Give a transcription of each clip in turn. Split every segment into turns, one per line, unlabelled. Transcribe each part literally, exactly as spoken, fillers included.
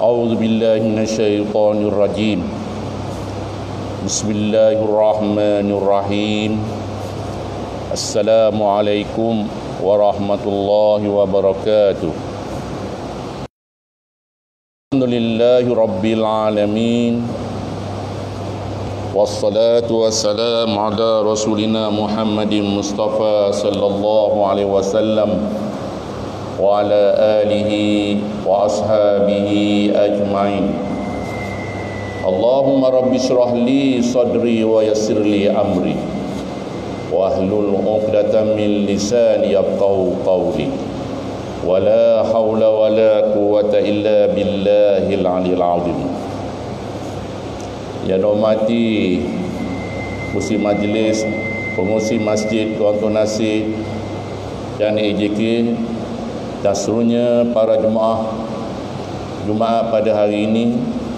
أعوذ بالله من الشيطان الرجيم بسم الله الرحمن الرحيم السلام عليكم ورحمة الله وبركاته الحمد لله رب العالمين والصلاة والسلام على رسولنا محمد مصطفى صلى الله عليه وسلم وعلى آله وأصحابه أجمعين اللهم رب اشرح لي صدري ويسر لي أمري واحلل عقدة من لساني يفقهوا قولي ولا حول ولا قوة إلا بالله العلي العظيم. Yang hormati Musi Majlis, pengurusi masjid, tuan-tuan nasi dan A J K dan seluruhnya para jemaah Jumaat pada hari ini,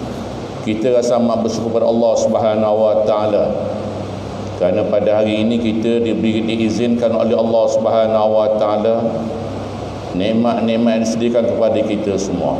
kita rasa amat bersyukur kepada Allah Subhanahu wa taala kerana pada hari ini kita diberi diizinkan oleh Allah Subhanahu wa taala nikmat-nikmat yang disediakan kepada kita semua.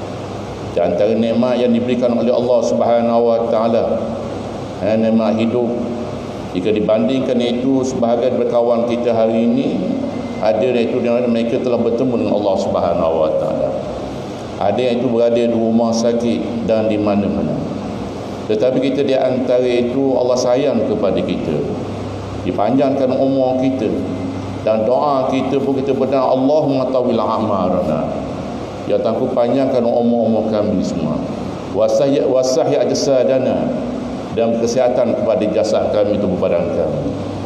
Di antara nikmat yang diberikan oleh Allah Subhanahu wa taala, nikmat hidup, jika dibandingkan itu sebahagian berkawan kita hari ini ada iaitu mereka telah bertemu dengan Allah Subhanahu wa taala. Ada iaitu berada di rumah sakit dan di mana-mana. Tetapi kita di antara itu Allah sayang kepada kita. Dipanjangkan umur kita dan doa kita pun kita berdoa Allahumma tawil a'marana. Ya Tuhan, panjangkan umur-umur kami semua. Wasahya wasahya ajsadana, dan kesihatan kepada jasad kami, tubuh badan kami.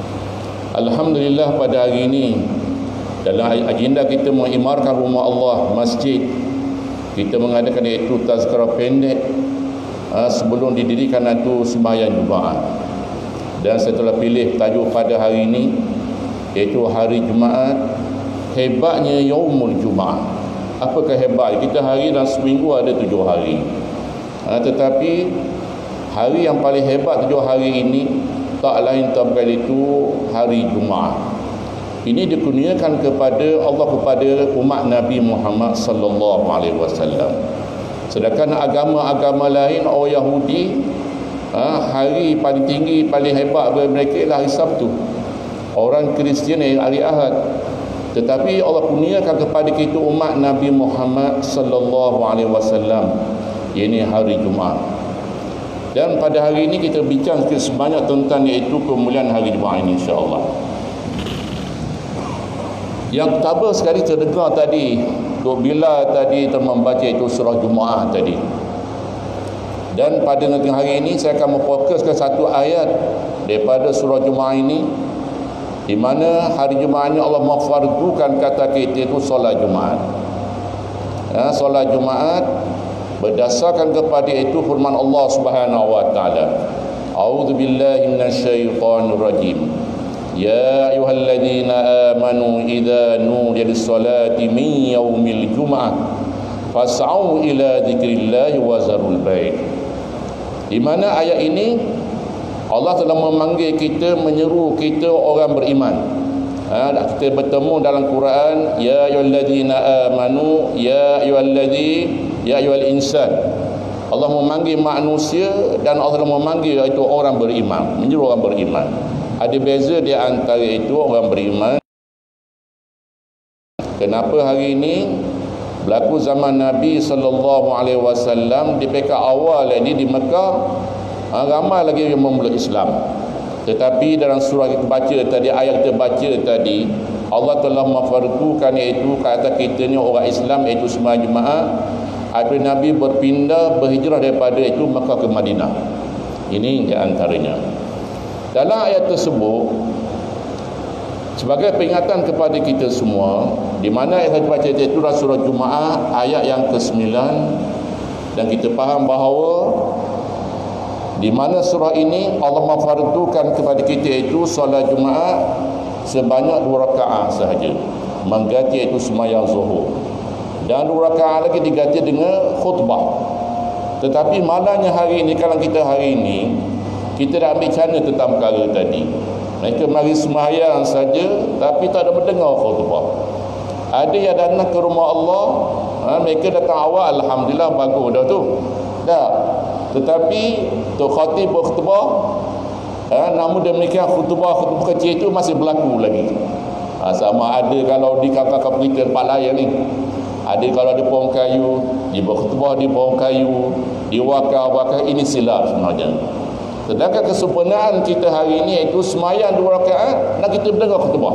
Alhamdulillah pada hari ini dalam agenda kita mengimarkan rumah Allah, masjid, kita mengadakan iaitu tazkirah pendek ha, sebelum didirikan itu sembahyang Jumaat. Dan saya telah pilih tajuk pada hari ini iaitu hari Jumaat, hebatnya Yaumul Jumaat. Apakah hebat? Kita hari dalam seminggu ada tujuh hari, ha, tetapi hari yang paling hebat tujuh hari ini tak lain tak bukan itu hari Jumaat. Ini dikurniakan kepada Allah kepada umat Nabi Muhammad sallallahu alaihi wasallam. Sedangkan agama-agama lain, orang Yahudi, ha, hari paling tinggi, paling hebat bagi mereka ialah hari Sabtu. Orang Kristian hari Ahad. Tetapi Allah kurniakan kepada kita umat Nabi Muhammad sallallahu alaihi wasallam, ini hari Jumaat. Dan pada hari ini kita bincang sebanyak tentang iaitu kemuliaan hari Jumaat ini, insya-Allah. Yang pertama sekali terdengar tadi, Tok Bila tadi telah membaca itu surah Jumaat tadi. Dan pada hari ini saya akan memfokuskan satu ayat daripada surah Jumaat ini, di mana hari Jumaat ini Allah memfardukan kata kita itu solat Jumaat. Ya, solat Jumaat berdasarkan kepada itu firman Allah Subhanahu wa taala. A'udzubillahi minasyaitonir rajim. Ya ayyuhalladzina amanu idza nudiya lis-salati min yaumil jum'ah fas'au ila dzikrillahi wa zarul bai'. Di mana ayat ini Allah telah memanggil kita, menyeru kita orang beriman. Ha, kita bertemu dalam Quran, ya ayyuhalladzina amanu, ya ayyuhalladzi, ya ayyuhal insan. Allah memanggil manusia dan Allah memanggil itu orang beriman, menyeru orang beriman. Ada beza di antara itu orang beriman. Kenapa hari ini berlaku zaman Nabi sallallahu alaihi wasallam di peringkat awal ini di Mekah, ramai lagi yang memeluk Islam. Tetapi dalam surah kita baca tadi, ayat kita baca tadi, Allah telah memfardukan iaitu kata kita ni orang Islam iaitu semua jemaah. Apabila Nabi berpindah berhijrah daripada itu Mekah ke Madinah. Ini di antaranya. Dalam ayat tersebut sebagai peringatan kepada kita semua, di mana ayat kita baca itu surah Jumaat ayat yang kesembilan, dan kita faham bahawa di mana surah ini Allah memfardukan kepada kita itu solat Jumaat sebanyak dua rakaat sahaja, mengganti itu sembahyang zuhur, dan dua rakaat lagi diganti dengan khutbah. Tetapi malangnya hari ini, kalau kita hari ini kita dah ambil cara tentang perkara tadi, mereka mari sembahyang saja tapi tak ada mendengar khutbah. Ada yang datang ke rumah Allah, ha, ha, mereka datang awal, alhamdulillah bagus dah tu. Dah. Tetapi tok khatib berkhutbah, ha, namun demikian khutbah-khutbah kecil itu masih berlaku lagi. Ha, sama ada kalau di kakak-kakak kita tempat lain ni, ada kalau di pohon kayu, di berkhutbah di pohon kayu, di wakaf-wakaf, ini silap sebenarnya. Sedangkan kesempurnaan kita hari ini iaitu semayang dua rakaat dan kita mendengar khutbah.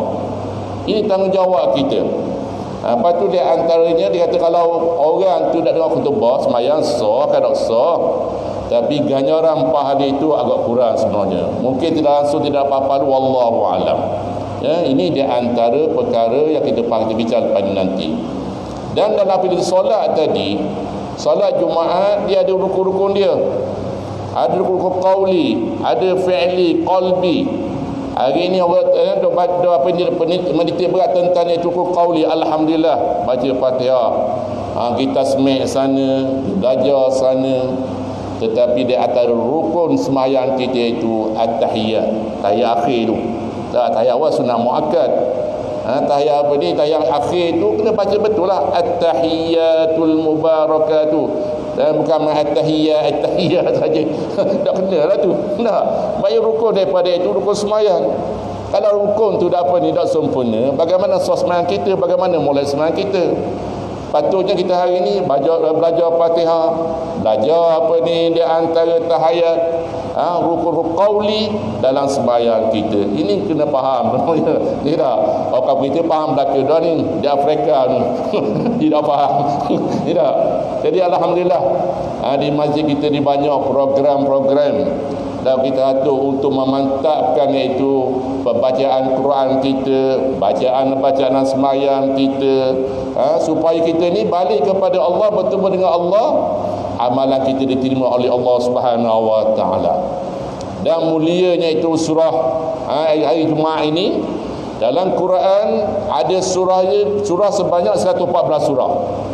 Ini tanggungjawab kita. Ha, lepas tu dia antaranya dia kata kalau orang tu tak dengar khutbah, semayang sah kan tak sah. Tapi ganjaran pahala itu agak kurang sebenarnya. Mungkin tidak langsung tidak apa-apa, wallahu alam. Ya, ini di antara perkara yang kita patut bincang pada nanti. Dan dalam bila solat tadi, solat Jumaat dia ada rukun-rukun dia. Ada rukun qauli, ada fi'li, qalbi. Hari ini orang eh, dok apa ni menitik berat tentang itu rukun qauli. Alhamdulillah baca Fatihah. Ha, kita semek sana, belajar sana. Tetapi di antara rukun sembahyang kita itu at-tahiyat, tahiyat akhir tu. Tak, tahiyat awal sunah muakkad. Ha, tahiyat apa ni? Tahiyat akhir tu kena baca betul lah. At-tahiyatul mubarakatuh. Dan bukan at-tahiyat, at-tahiyat saja. Tak kena lah tu. Tak. Baik rukun daripada itu rukun sembahyang. Kalau rukun tu dah apa ni, dah sempurna, bagaimana sah sembahyang kita, bagaimana mulai sembahyang kita? Patutnya kita hari ini belajar, belajar Fatihah, belajar apa ni di antara tahiyat, ha, rukun qauli dalam sembahyang kita. Ini kena faham. Tidak. Orang kita faham Melaka dah ni, di Afrika ni. Tidak faham. Tidak. Jadi alhamdulillah, ha, di masjid kita di banyak program-program dan kita atur untuk memantapkan iaitu pembacaan Quran kita, bacaan-bacaan sembahyang kita, ha, supaya kita ni balik kepada Allah, bertemu dengan Allah, amalan kita diterima oleh Allah Subhanahu wa taala. Dan mulianya itu surah, ha, hari Jumaat ini dalam Quran ada surahnya, surah sebanyak seratus empat belas surah.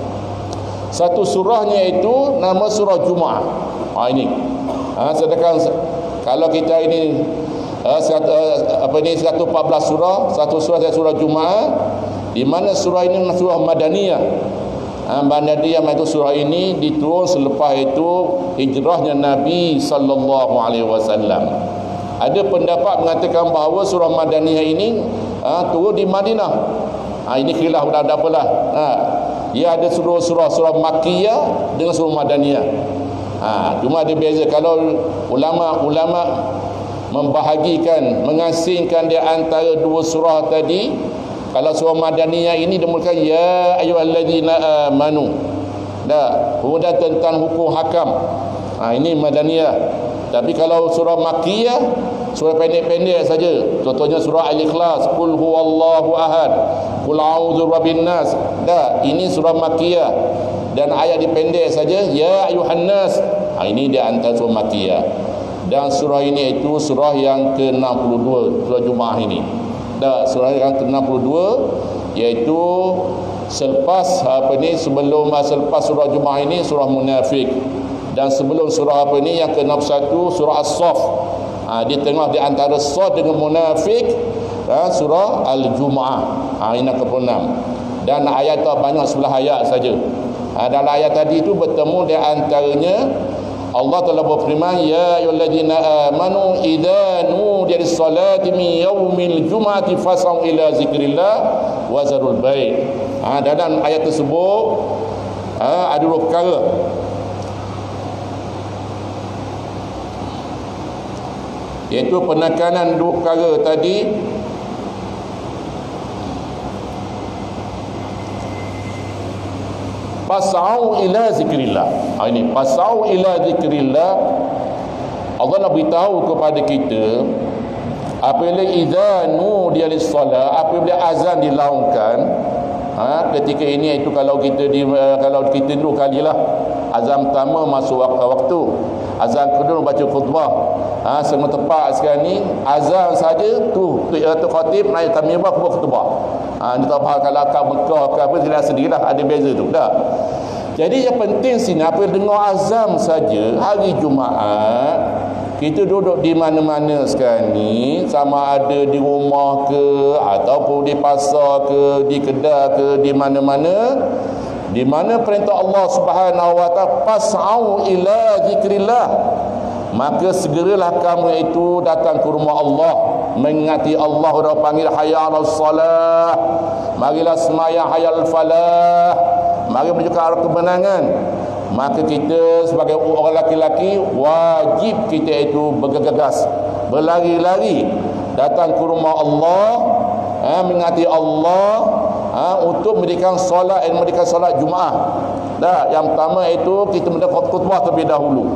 Satu surahnya itu nama surah Jumaat. Ha, ini. Ha, sedangkan kalau kita ini uh, serat, uh, apa ni seratus empat belas surah, satu surah adalah surah Jumaat, di mana surah ini surah Madaniyah. Ha, Madaniyah itu surah ini diturun selepas itu hijrahnya Nabi sallallahu alaihi wasallam. Ada pendapat mengatakan bahawa surah Madaniyah ini uh, turun di Madinah. Ha, ini khilaf dah ada apalah. Ha, dia ada surah-surah surah Makkiyah dengan surah Madaniyah. Ha, cuma ada beza. Kalau ulama-ulama membahagikan, mengasingkan di antara dua surah tadi, kalau surah Madaniyah ini dimulakan ya ayyuhallazina amanu. Dah, kemudian tentang hukum hakam. Ha, ini Madaniyah. Tapi kalau surah Makkiyah, surah pendek-pendek saja. Contohnya surah Al-Ikhlas, qul huwallahu ahad, qul a'udzu birabbin nas. Dah, ini surah Makkiyah. Dan ayat dipendek saja, ya ayuhan nas. Ha, ini di antara surah Makkiyah. Dan surah ini itu surah yang ke enam puluh dua, surah Jumaat ini. Dan surah yang ke enam puluh dua iaitu selepas apa ni, sebelum selepas surah Jumaat ini surah Munafik. Dan sebelum surah apa ni yang ke enam puluh satu surah As-Saff. Ha, di tengah di antara Saff dengan Munafik, ha, surah Al-Jumu'ah. Ha, ini ke enam. Dan ayat tu banyak sebelah ayat saja. Ha, dalam ayat tadi itu bertemu di antaranya Allah telah berfirman ya ayyuhallazina amanu idza nudiya lis-salati min yaumil jumu'ati fas'au ila zikrillah wa zarul bai'. Ha, dalam ayat tersebut ha, ada dua perkara. Iaitu penekanan dua perkara tadi. Fas'au ila zikrillah. Ha, ini fas'au ila zikrillah. Allah nak beritahu kepada kita apabila idza nudiya lis-salah, apabila azan dilaungkan, ha, ketika ini itu kalau kita di, kalau kita dulu kalilah azan pertama masuk waktu, azan kedua baca khutbah. Ha, semua tepat sekarang ni azan saja tu tu, tu khatib naik tamimah khutbah. Ha, dia tak faham kalau akal Mekah ke apa, tidak sendirilah, ada beza tu dah. Jadi yang penting sini apa dengar azan saja hari Jumaat, kita duduk di mana-mana sekarang ni, sama ada di rumah ke ataupun di pasar ke, di kedai ke, di mana-mana, di mana perintah Allah Subhanahu wa taala fas'au ila zikrillah, maka segeralah kamu itu datang ke rumah Allah, mengingati Allah. Dah panggil hayya 'alas salah, marilah sembahyang, hayya 'alal falah, mari menuju ke arah kemenangan. Maka kita sebagai orang laki-laki wajib kita itu bergegas, berlari-lari datang ke rumah Allah, ha, mengingati Allah, ha, untuk mendirikan solat dan mendirikan solat Jumaat. Dah, yang pertama itu kita mendapat khutbah terlebih dahulu.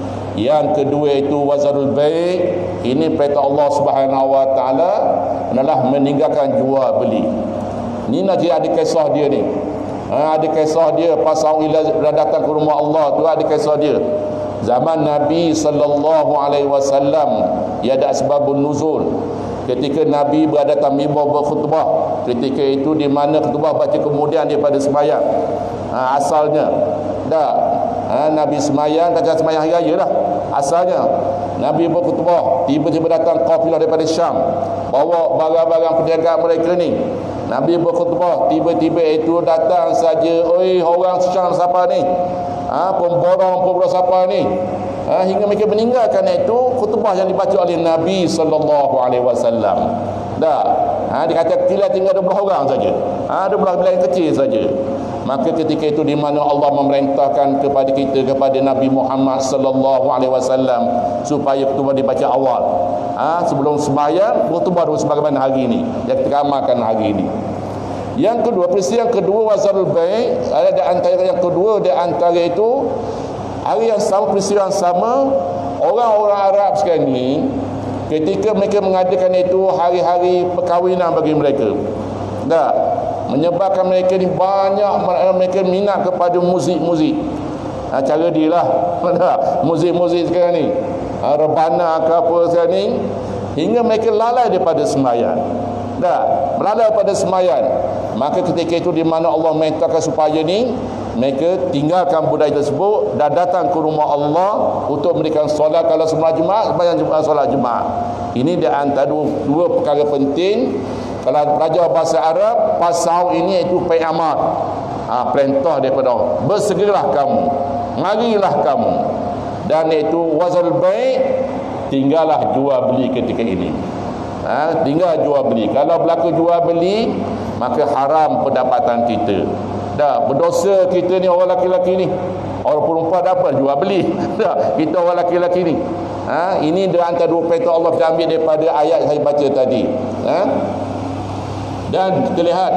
Yang kedua itu wazarul bai', ini perintah Allah Subhanahu wa taala adalah meninggalkan jual beli. Ni nak ada kisah dia ni. Ha, ada kisah dia pasal ila datang ke rumah Allah tu, ada kisah dia. Zaman Nabi sallallahu alaihi wasallam, ia ada asbabun nuzul. Ketika Nabi berdatang mimbar berkhutbah, ketika itu di mana khutbah baca kemudian daripada sembahyang. Ha, asalnya dah, ha, Nabi sembahyang, kata sembahyang hari raya lah asalnya. Nabi berkhutbah, tiba-tiba datang kafilah daripada Syam, bawa barang-barang perniagaan mereka ni. Nabi berkhutbah, tiba-tiba itu datang saja, oi orang Syam siapa ni? Ha, pemborong-pemborong siapa ni? Ha, hingga mereka meninggalkan itu khutbah yang dibaca oleh Nabi sallallahu alaihi wasallam. Dah, ha, dikata kira tinggal dua belas orang saja. Ha, dua belas bilangan kecil saja. Maka ketika itu di mana Allah memerintahkan kepada kita, kepada Nabi Muhammad sallallahu alaihi wasallam supaya khutbah dibaca awal. Ha, sebelum sembahyang khutbah dulu sebagaimana hari ini yang kita amalkan hari ini. Yang kedua, peristiwa yang kedua wazarul bai', ada di antara yang kedua di antara itu hari yang sama, peristiwa yang sama, orang-orang Arab sekarang ni ketika mereka mengadakan itu hari-hari perkahwinan bagi mereka. Dah, menyebabkan mereka ni banyak mereka minat kepada muzik-muzik. Ha, cara dia lah. Muzik-muzik sekarang ni, ha, rebana ke apa sekarang ni, hingga mereka lalai daripada sembahyang. Dah, lalai daripada sembahyang. Maka ketika itu di mana Allah mintakan supaya ni mereka tinggalkan budaya tersebut dan datang ke rumah Allah untuk memberikan solat. Kalau sembahyang Jumaat, sembahyang Jumaat, solat Jumaat. Ini di antara dua, dua perkara penting. Kalau belajar bahasa Arab, pasal ini itu pe'amat, ha, perintah daripada Allah, bersegeralah kamu, marilah kamu. Dan itu wazal bai', tinggallah jual beli ketika ini. Ha, tinggal jual beli. Kalau berlaku jual beli, maka haram pendapatan kita. Dah, berdosa kita ni orang laki-laki ni. Orang perempuan dapat jual beli. Dah, kita orang laki-laki ni. Ha, ini di antara dua perintah Allah kita ambil daripada ayat saya baca tadi. Ha? Dan kita lihat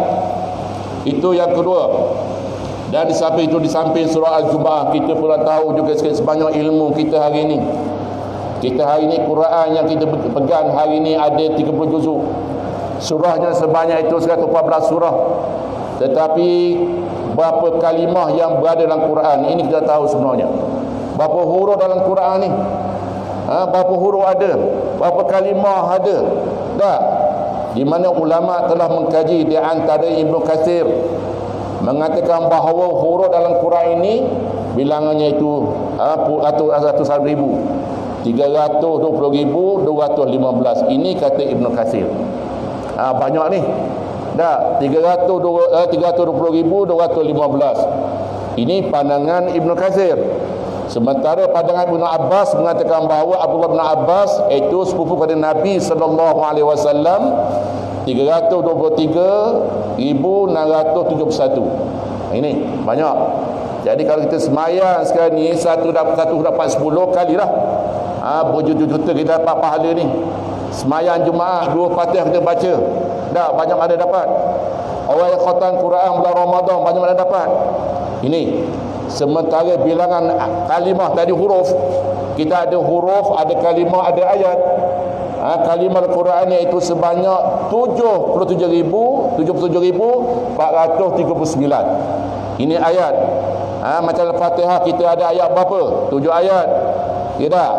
itu yang kedua. Dan di samping itu, di samping surah Al-Jumu'ah, kita pula tahu juga sebanyak ilmu kita hari ini. Kita hari ini Quran yang kita pegang hari ini ada tiga puluh juzuk. Surahnya sebanyak itu seratus empat belas surah. Tetapi berapa kalimah yang berada dalam Quran ini kita tahu sebenarnya. Berapa huruf dalam Quran ni? Ha, berapa huruf ada? Berapa kalimah ada? Dah. Di mana ulama telah mengkaji, di antara Ibnu Katsir mengatakan bahawa huruf dalam Quran ini bilangannya itu ratusan ribu, tiga ratus dua puluh ribu dua ratus lima belas. Ini kata Ibnu Katsir. Ha, banyak ni. Dah, tiga ratus dua puluh ribu dua ratus lima belas. Ini pandangan Ibnu Katsir. Sementara pandangan Ibnu Abbas mengatakan bahawa Abdullah bin Abbas itu sepupu pada Nabi sallallahu alaihi wasallam, tiga ratus dua puluh tiga ribu enam ratus tujuh puluh satu. Ini banyak. Jadi kalau kita semayang sekarang ni satu dapat satu dapat sepuluh kalilah. Ah, ha, berjuta-juta kita dapat pahala ni. Semayang Jumaat dua Fatihah kita baca. Dah banyak ada dapat. Orang yang khatam Quran bulan Ramadan banyak ada dapat. Ini. Sementara bilangan kalimah tadi huruf, kita ada huruf, ada kalimah, ada ayat. Ha, kalimah Al-Quran itu sebanyak tujuh puluh tujuh ribu empat ratus tiga puluh sembilan. Ini ayat. Ha, macam Al-Fatihah kita ada ayat berapa? tujuh ayat. Ya tak?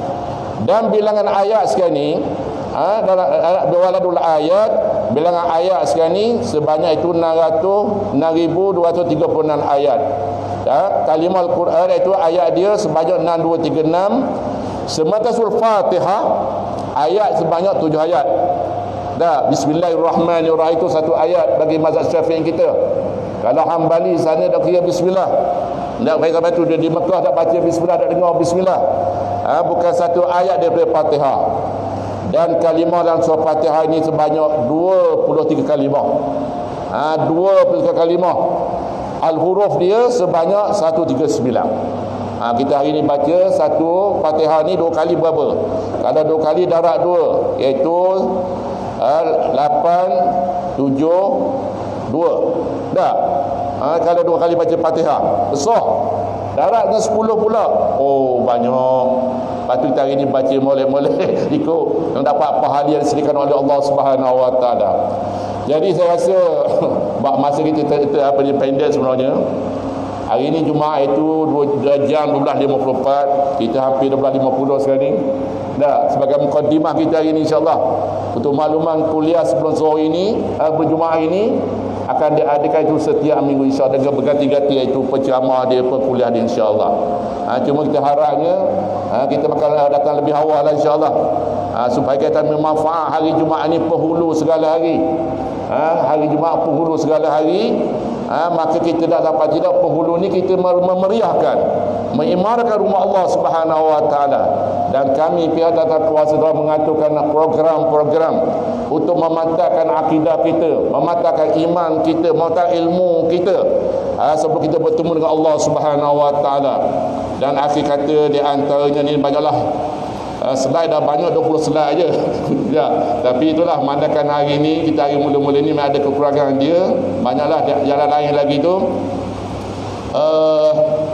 Dan bilangan ayat sekarang ni, ha, dalam waladul ayat, bilangan ayat sekarang ni sebanyak itu enam ribu dua ratus tiga puluh enam ayat. Ha, kalimah Al-Quran itu ayat dia sebanyak enam ribu dua ratus tiga puluh enam. Semata surah Fatihah ayat sebanyak tujuh ayat. Dah, bismillahirrahmanirrahim itu satu ayat bagi mazhab Syafi'i kita. Kalau Hambali sana dah kira bismillah. Tak baik sampai tu dia di Mekah tak baca bismillah, tak dengar bismillah. Ha, bukan satu ayat daripada Fatihah. Dan kalimah dalam surah Fatihah ini sebanyak dua puluh tiga kalimah. Ha, dua puluh tiga kalimah. Al-huruf dia sebanyak seratus tiga puluh sembilan. Ha, kita hari ini baca satu Fatihah ni dua kali berapa? Kalau dua kali darab dua, iaitu uh, lapan, tujuh, dua. Tak? Ha, kalau dua kali baca Fatihah, besar. Darabnya sepuluh pula. Oh, banyak. Lepas tu kita hari ini baca molek-molek ikut yang dapat pahala yang disediakan oleh Allah Subhanahu Wa Taala. Jadi saya rasa masa kita ter, ter, apa ni pendek sebenarnya. Hari ini Jumaat itu dua jam dua belas lima puluh empat. Kita hampir dua belas lima puluh sekarang ni. Dah, sebagai mukadimah kita hari ini insya-Allah. Untuk makluman kuliah sebelum zuhur ini, uh, berjumaat ini akan diadakan itu setiap minggu insya-Allah dengan berganti-ganti, iaitu penceramah dia, kuliah dia insya-Allah. Ha, cuma kita harapnya ha, kita bakal datang lebih awal lah insya-Allah. Ha, supaya kita bermanfaat hari Jumaat ni penghulu segala hari. Ha, hari Jumaat penghulu segala hari. Ha, maka kita dah dapat tidak penghulu ni kita memeriahkan, mengimarkan rumah Allah Subhanahu Wa Taala. Dan kami pihak Tata Kuasa telah mengaturkan program-program untuk memantapkan akidah kita, memantapkan iman kita, memantapkan ilmu kita, ha, sebelum kita bertemu dengan Allah Subhanahu Wa Taala. Dan akhir kata di antaranya ni banyaklah uh, slide dah banyak, dua puluh slide je. Ya, tapi itulah mandakan hari ni kita hari mula-mula ni ada kekurangan dia. Banyaklah jalan lain lagi tu. Uh,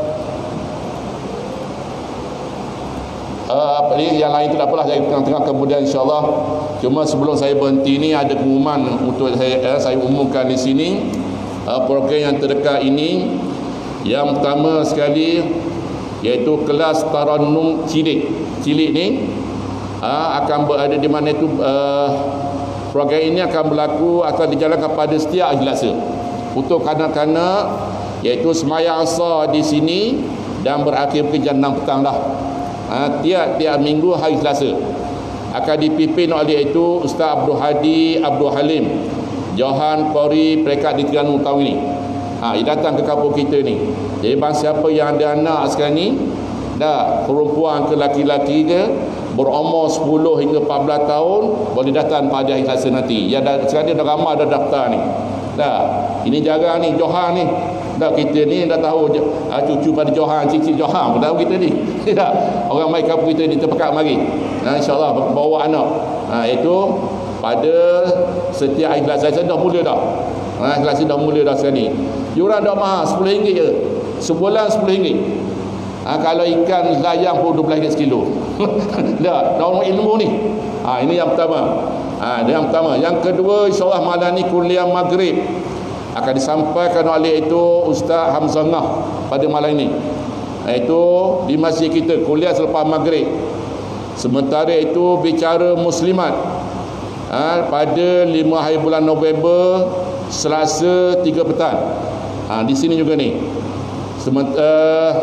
Uh, apa ni yang lain tu tak apalah, saya tengah-tengah kemudian insya-Allah. Cuma sebelum saya berhenti ni ada pengumuman untuk saya eh, saya umumkan di sini uh, program yang terdekat ini. Yang pertama sekali iaitu kelas Tarannum Cilik. Cilik ni uh, akan berada di mana itu uh, program ini akan berlaku atau dijalankan pada setiap hari Selasa. Untuk kanak-kanak iaitu sembahyang asar di sini dan berakhir pukul enam petang dah. Ha, tiap-tiap minggu hari Selasa akan dipimpin oleh itu Ustaz Abdul Hadi Abdul Halim, Johan Qori Perekat di Terengganu tahun ini. Ha, dia datang ke kampung kita ni. Jadi bang siapa yang ada anak sekarang ni, dah perempuan ke laki-laki ke, berumur sepuluh hingga empat belas tahun, boleh datang pada hari Selasa nanti. Ya dah, sekarang dia dah ramai dah daftar ni. Dah, ini jarang ni Johan ni. Dah kita ni dah tahu uh, cucu pada Johan, cicit Johan pun tahu kita ni. Dah, orang mai kampung kita ni terpekat mari. Nah, insya-Allah bawa anak. Ha, itu pada setiap hari Selasa. Saya dah mula dah. Ha, Selasa dah mula dah sekarang ni. Yuran dah mahal sepuluh ringgit je. Sebulan sepuluh ringgit. Ha, kalau ikan layang pun dua belas ringgit sekilo. Dah, dah ilmu ni. Ha, ini yang pertama. Ha, yang pertama. Yang kedua, insya-Allah malam ni kuliah maghrib akan disampaikan oleh itu Ustaz Hamzah Ngah pada malam ini. Itu di masjid kita kuliah selepas maghrib. Sementara itu bicara muslimat ha, pada lima hari bulan November Selasa tiga petang. Ha, di sini juga ni. Sementara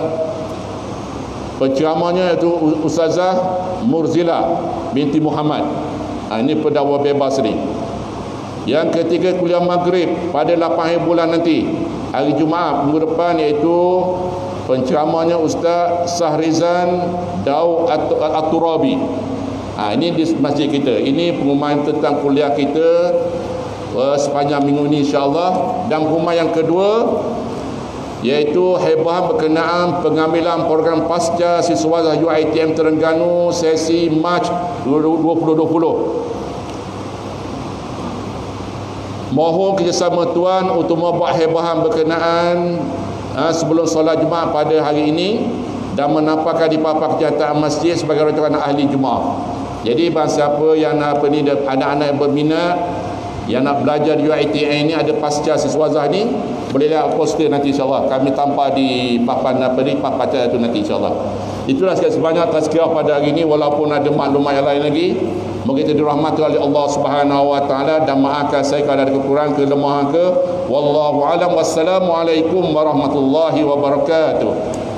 penceramahnya iaitu Ustazah Murzila binti Muhammad. Ha, ini pendakwa bebas ni. Yang ketiga kuliah maghrib pada lapan hari bulan nanti, hari Jumaat minggu depan, iaitu penceramahnya Ustaz Sahrizan Daud At-Turabi. Ha, ini di masjid kita. Ini pengumuman tentang kuliah kita uh, sepanjang minggu ini insya-Allah. Dan pengumuman yang kedua iaitu hebahan berkenaan pengambilan program pasca siswa U I T M Terengganu sesi Mac dua ribu dua puluh. Mohon kerjasama tuan untuk membuat hebahan berkenaan ha, sebelum solat Jumaat pada hari ini dan menampakkan di papan kenyataan masjid sebagai rujukan ahli Jumaat. Jadi bang siapa yang apa ni, anak-anak yang berminat yang nak belajar di U I T M ini, ada pasca siswazah ni, boleh lihat poster nanti insya-Allah. Kami tampal di papan apa ni, papan itu nanti insya-Allah. Itulah sebanyak tazkirah pada hari ini, walaupun ada maklumat yang lain lagi. Moga kita dirahmati oleh Allah Subhanahu Wa Taala dan maafkan saya kalau ada kekurangan kelemahan ke. Wallahu alam. Wassalamualaikum warahmatullahi wabarakatuh.